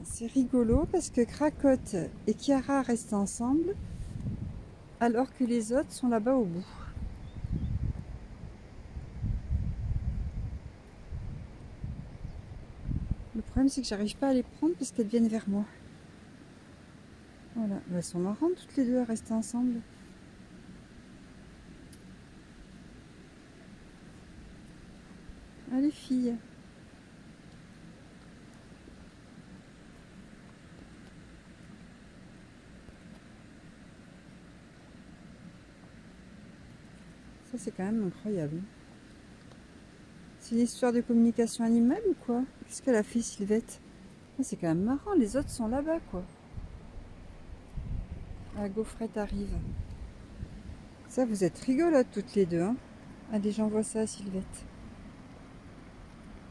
C'est rigolo parce que Cracotte et Chiara restent ensemble alors que les autres sont là-bas au bout. Le problème c'est que j'arrive pas à les prendre parce qu'elles viennent vers moi. Voilà, elles sont marrantes toutes les deux à rester ensemble. Allez filles. Ça c'est quand même incroyable. C'est une histoire de communication animale ou quoi? Qu'est-ce qu'elle a fait Sylvette? Ah, c'est quand même marrant, les autres sont là-bas quoi. La gaufrette arrive. Ça vous êtes rigolotes toutes les deux hein. Allez j'envoie ça à Sylvette.